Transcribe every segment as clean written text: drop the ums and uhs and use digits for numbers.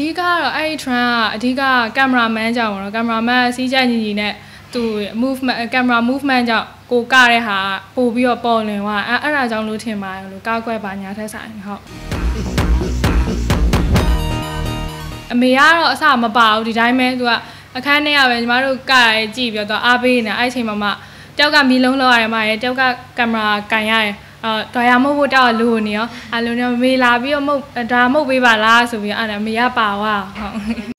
ဓိကတော့အဲ့ trend ကအဓိကကင်မရာမန်ကြောင့်ပေါ့နော်ကင်မရာမန်စီးကြညီညီနဲ့သူ movement ကင်မရာ movement ကြောင့်ကိုကတဲ့ဟာပို့ပြီးတော့ပေါ်လွင်သွားအဲ့ဒါကြောင့်လို့ထင်ပါတယ်လို့ကားကွက်ပါညာထက်ဆိုင်ဟုတ်အမေကတော့အစမပါဘူးဒီတိုင်းပဲသူကအခန်းထဲကပဲညီမတို့ကကြည့်ပြီးတော့အားပေးနေအဲ့အချိန်မှာတယောက်ကမီလုံးလောက်ရတယ်မရဲ့တယောက်ကကင်မရာကန်ရတယ်တော်ရမုတ်ဖို့တောက်လို့နေရောအဲ့လိုနဲ့မေးလာပြီးတော့မုတ်ဒါမုတ်ပေးပါလားဆိုပြီးအဲ့ဒါမေရပါဝါဟုတ်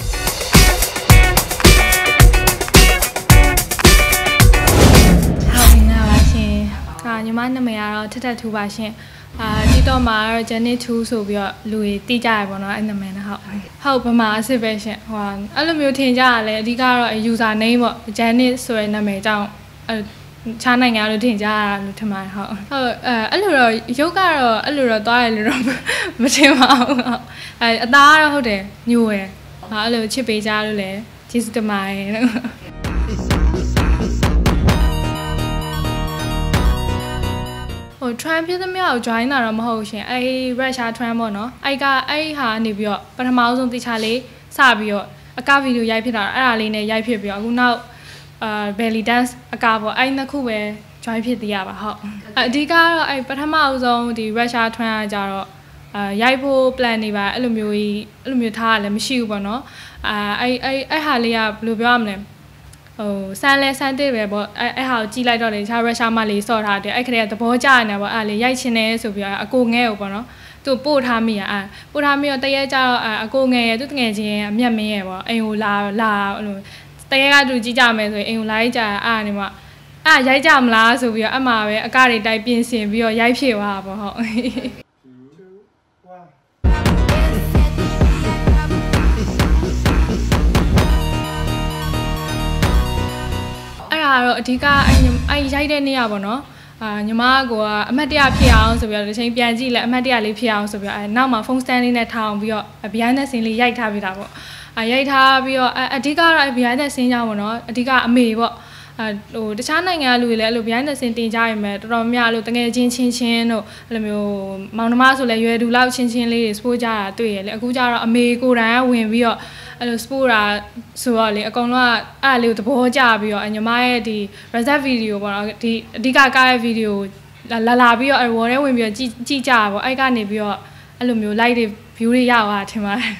ညီမနာမည်ကတော့ထထထူပါရှင်ဒီတော့မှာတော့ Jenny 2ဆိုပြီးတော့လူတွေတိကြရပေါ့နော်အဲ့နာမည်နဲ့ဟုတ်ဗမာအစ်စ်ပဲရှင်ဟိုအဲ့လိုမျိုးထင်ကြရလဲအဓိကတော့ user name ပေါ့ Jenny ဆိုတဲ့နာမည်ကြောင့်ခြားနိုင်ငံလို့ထင်ကြရလို့ထင်ပါတယ်ဟုတ်အဲ့လိုတော့ရုပ်ကတော့အဲ့လိုတော့သွားရလို့တော့မထင်ပါဘူးအသားကတော့ဟုတ်တယ်ညိုရယ်အဲ့လိုချစ်ပေးကြလို့လဲကျေးဇူးတင်ပါတယ်trend ဖြစ်သမျှကို join တာတော့မဟုတ်ရှင်အဲ့ Russia trend ပေါ့နော်အဲ့ဟာနေပြီးတော့ပထမဆုံးတိချာလေးစပြီးတော့အကဗီဒီယိုရိုက်ဖြစ်တာအဲ့ဒါလေးနဲ့ရိုက်ဖြစ်ပြီးတော့အခုနောက်belly dance အကပေါ့အဲ့နှစ်ခုပဲ join ဖြစ်သေးရပါဟုတ်အဓိကတော့အဲ့ပထမဆုံးဒီ Russia trend ကကြတော့ရိုက်ဖို့ plan နေပါအဲ့လိုမျိုးထားရလည်းမရှိဘူးပေါ့နော်အဲ့ဟာလေးကဘယ်လိုပြောရမလဲဆန်းတဲ့ပဲပေါ့အဲ့ဟာကိုကြည့်လိုက်တော့လေခြားရုရှားမလေးစော့ထားတယ်အဲ့ခရက်သဘောကျနေပေါ့အဲ့လေရိုက်ချင်တယ်ဆိုပြီးအကိုငဲ့ကိုပေါ့နော်သူပို့ထားမိရပို့ထားမိတော့တရက်ကျတော့အကိုငဲ့ရဲ့သူတငယ်ချင်းအမျက်မင်းရဲ့ပေါ့အိမ်ကိုလာအဲ့လိုတရက်ကသူကြည့်ကြမယ်ဆိုရင်အိမ်ကိုလာရိုက်ကြအဲ့နေမှာရိုက်ကြမလားဆိုပြီးတော့အမှပဲအကတွေတိုက်ပြင်ဆင်ပြီးတော့ရိုက်ဖြစ်သွားတာပေါ့ဟုတ်တော့အဓိကအဲ့ရိုက်တဲ့နေ့อ่ะပေါ့နော်ညီမကအမှတ်တရဖြစ်အောင်ဆိုပြီးတော့တစ်ချိန်ပြန်ကြည့်လဲအမှတ်တရလေးဖြစ်အောင်ဆိုပြီးတော့နောက်မှာ phone stand လေးနဲ့ထောင်ပြီးတော့ behind the scene လေးရိုက်ထားပေးတာပေါ့ရိုက်ထားပြီးတော့အဓိကတော့ behind the scene ကြောင့်ပေါ့နော်အဓိကအမေပေါ့ဟိုတခြားနိုင်ငံလူတွေလည်းအဲ့လို behind the scene တင်ကြရမယ်တော်တော်များလို့တကယ်ချင်းတို့အဲ့လိုမျိုးမောင်နှမဆိုလဲရွယ်သူလောက်ချင်းလေးတွေ sport ကြတာတွေ့ရလေအခုကျတော့အမေကိုယ်တိုင်ကဝင်ပြီးတော့အဲ့လို sport တာဆိုတော့လေအကုန်လုံးကအဲ့လေးကိုသဘောကျပြီးတော့ညီမရဲ့ဒီ reset video ပေါ့နော်ဒီအဓိကကားရဲ့ video လာပြီးတော့ wall ထဲဝင်ပြီးတော့ကြည့်ကြတာပေါ့အဲ့ကနေပြီးတော့အဲ့လိုမျိုး like တွေ view တွေရသွားထင်ပါတယ်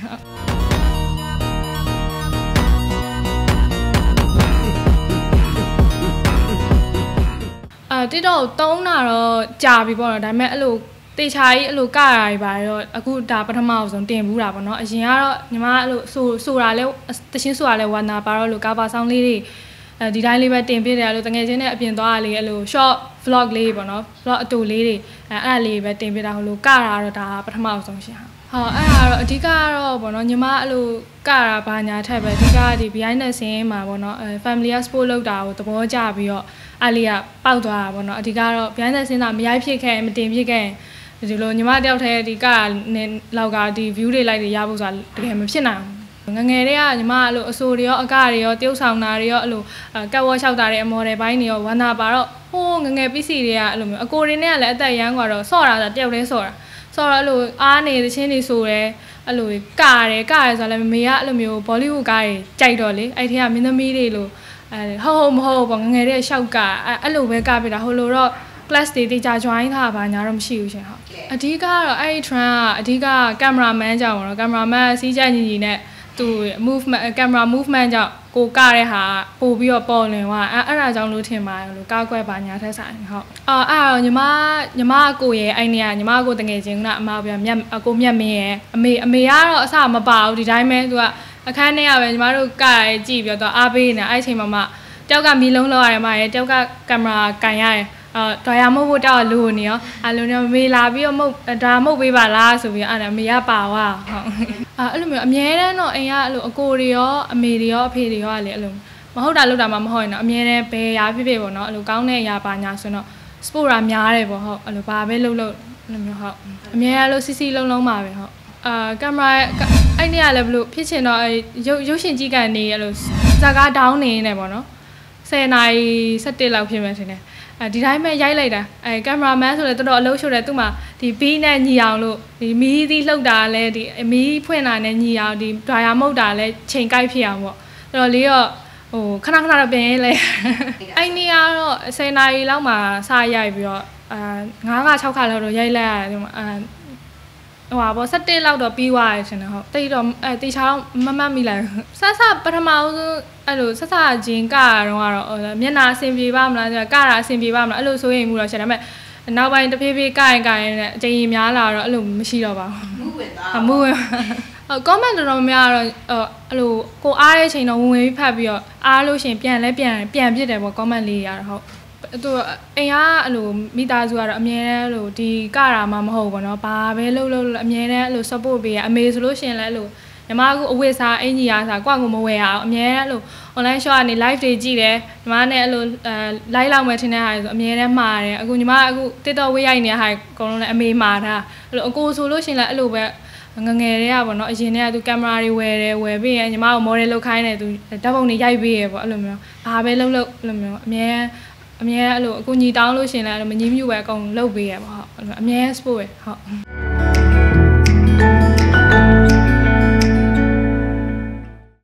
TikTok တုံးတာတော့ကြာပြီပေါ့နော်ဒါပေမဲ့အဲ့လိုတေချာကြီးအဲ့လိုကရတွေပါတော့အခုဒါပထမဆုံးတင်ဘူးတာပေါ့နော်အရင်ကတော့ညီမအဲ့လိုဆိုတာလဲတချင်းဆိုတာလဲဝါနာပါတော့လို့ကာဗာဆောင်းလေးတွေဒီတိုင်းလေးပဲတင်ပြတယ်လို့တကယ်ချင်းနဲ့အပြင်သွားရလေအဲ့လို short vlog လေးပေါ့နော် vlog အတူလေးတွေအဲ့ဒါလေးပဲတင်ပြတာဟိုလိုကတာတော့ဒါပထမဆုံးရှင်ဟုတ်အဲ့ဒါတော့အဓိကကတော့ပေါ့နော်ညီမအဲ့လိုကတာဘာညာထက်ပဲအဓိကဒီ behind the scene မှာပေါ့နော်family sport လောက်တာကိုသဘောကျပြီးတော့အဲ့လေးကပေါက်သွားတာပေါ့နော်အဓိကတော့ behind the scene ကမရိုက်ဖြစ်ခဲ့မတင်ဖြစ်ခဲ့ဒီလိုညီမတယောက်တည်းဒီကလောက်ကဒီ view တွေ like တွေရဖို့ဆိုတာတကယ်မဖြစ်နိုင်ဘူးငယ်တွေကညီမအဲ့လိုအဆိုတွေရောအကတွေရောတရုပ်ဆောင်တာတွေရောအဲ့လိုကတ်ဝေါ်လျှောက်တာတဲ့အမော်ဒယ်ပိုင်းတွေရောဝန္တာပါတော့ဟိုးငယ် PC တွေကအဲ့လိုမျိုးအကိုတွေနဲ့ကလည်းအသက်ရမ်းกว่าတော့ဆော့တာတယောက်တည်းဆော့တာဆော့တော့အဲ့လိုအားနေချင်းတွေဆိုတယ်အဲ့လိုကရတယ်ဆိုတော့လည်းမေကအဲ့လိုမျိုး Bollywood ကားတွေကြိုက်တော့လေအဲ့ထက်ကမင်းသမီးတွေလို့ဟုတ်မဟုတ်ပေါ့ငယ်တွေကရှောက်ကအဲ့လိုပဲကပြတာဟိုလိုတော့class တွေတိကျ join ထားပါညာတော့မရှိဘူးရှင်ဟုတ်အဓိကတော့အဲ့ trend ကအဓိကကင်မရာမန်ကြောင့်ပေါ့နော်ကင်မရာမန်စီးကြညီညီနဲ့သူ movement ကင်မရာ movement ကြောင့်ကိုကတဲ့ဟာပို့ပြီးတော့ပေါ်လွင်သွားအဲ့ဒါကြောင့်လို့ထင်ပါတယ်လို့ကားကွက်ပါညာထက်ဆိုင်ဟုတ်အဲ့တော့ညီမအကိုရဲ့အဲ့နေကညီမအကိုတငယ်ချင်းကအမပြောအကိုမြတ်မင်းရဲ့အမေကတော့အစမပါဘူးဒီတိုင်းပဲသူကအခန်းထဲကပဲညီမတို့ကကြည့်ပြီးတော့အားပေးနေအဲ့အချိန်မှာတယောက်ကမီလုံးလောက်ရတယ်မရဲ့တယောက်ကကင်မရာကန်ရတယ်တော်ရမုတ်ဖို့တောက်လို့နေရောအဲ့လိုနဲ့မေးလာပြီးတော့ဒါမုတ်ပေးပါလားဆိုပြီးအဲ့ဒါမေရပါဝါဟုတ်အဲ့လိုမျိုးအမြဲတမ်းတော့အိမ်ကအဲ့လိုအကိုတွေရောအမေတွေရောအဖေတွေရောအဲ့လိုမဟုတ်တာလုပ်တာမှမဟုတ်ရင်တော့အမြဲတမ်းဘယ်ရာဖြစ်ပေါ့နော်အဲ့လိုကောင်းတဲ့အရာပါညာဆိုတော့ sport ရာများတယ်ပေါ့ဟုတ်အဲ့လိုဘာပဲလုပ်အဲ့လိုမျိုးဟုတ်အမြဲတမ်းလို့စီလုံးပါပဲဟုတ်ကင်မရာအဲ့နေ့ကလည်းဘလို့ဖြစ်ချင်တော့ရုပ်ရှင်ကြည့်ကန်နေအဲ့လိုဇာကားဒေါင်းနေနေပေါ့နော်10 နာရီ 17လောက်ဖြစ်မယ်ထင်တယ်ဒီတိုင်းပဲရိုက်လိုက်တာကင်မရာမန်ဆိုလည်းတော်တော်အလုပ်ရှုပ်တယ်သူ့မှာဒီဘီးနဲ့ညီအောင်လို့ဒီမီးသီးလှုပ်တာလည်းဒီမီးဖွင့်တာနဲ့ညီအောင်ဒီဒွါယာမုတ်တာလည်းချိန်ကိုက်ဖြစ်အောင်ပေါ့တော်တော်လေးတော့ဟိုခဏတော့ပြင်လဲအဲ့နေကတော့10နာရီလောက်မှစရိုက်ပြီးတော့9ခါ6ခါလောက်တော့ရိုက်လိုက်ရတယ်ဟိုပါ17လောက်တော့ပြီးသွားရရှင်ဟုတ်တိတ်တော့တေချာတော့မမှတ်မိလိုက်ဆပထမဆုံးအဲ့လိုဆချင်းကကတော့မျက်နှာအဆင်ပြေပါမလားကတာအဆင်ပြေပါမလားအဲ့လိုဆိုရင်မှုတော့ရှင်ဒါပေမဲ့နောက်ပိုင်းတဖြည်းဖြည်းကရင်နဲ့အချိန်ကြီးများလာတော့အဲ့လိုမရှိတော့ပါဘူးမူဝင်comment တော်တော်များတော့အဲ့လိုကိုအားတဲ့ချိန်တော့ဝင်ပြီးဖတ်ပြီးတော့အားလို့ရှင်ပြန်ပြစ်တယ်ပေါ့ comment လေးရတော့ဟုတ်သူအိမ်ကအဲ့လိုမိသားစုကတော့အမြဲတမ်းအဲ့လိုဒီကတာမှမဟုတ်ဘူးเนาะဘာပဲလုပ်အမြဲတမ်းအဲ့လို support ပေးရအမေဆိုလို့ရှင်လည်းအဲ့လိုညီမကအဝတ်စားအင်ကြီးအားစားကွာကိုမဝယ်အောင်အမြဲတမ်းအဲ့လို online shop ကနေ live တွေကြည့်တယ်ညီမနဲ့အဲ့လို live လောက်မှထင်တဲ့ဟာဆိုအမြဲတမ်းမှားတယ်အခုညီမအခု TikTok ဝေးရိုက်နေတဲ့ဟာအကုန်လုံးလည်းအမေမှားတာအဲ့လိုအကိုဆိုလို့ရှင်လည်းအဲ့လိုပဲငငယ်တွေကပေါ့နော်အရင်တည်းကသူကင်မရာတွေဝယ်ပြီးရင်ညီမကို model လုပ်ခိုင်းတယ်သူဓာတ်ပုံတွေရိုက်ပေးရပေါ့အဲ့လိုမျိုးဘာပဲလုပ်အဲ့လိုမျိုးအမြဲအဲ့လိုအခုညီတောင်းလို့ရှင်လည်းအဲ့လိုမငြင်းမြူပဲအကုန်လုပ်ပေးရပေါ့ဟုတ်အမြဲ sport ပဲဟုတ်